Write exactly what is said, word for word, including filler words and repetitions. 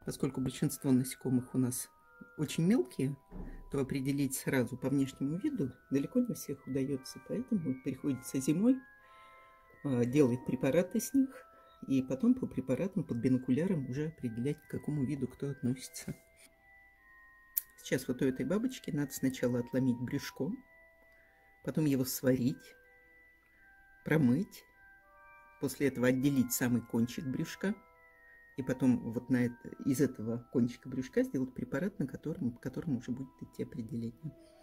Поскольку большинство насекомых у нас очень мелкие, то определить сразу по внешнему виду далеко не всех удается. Поэтому приходится зимой делать препараты с них, и потом по препаратам под бинокуляром уже определять, к какому виду кто относится. Сейчас вот у этой бабочки надо сначала отломить брюшко, потом его сварить, промыть, после этого отделить самый кончик брюшка, и потом вот на это, из этого кончика брюшка сделать препарат, на котором, по которому уже будет идти определение.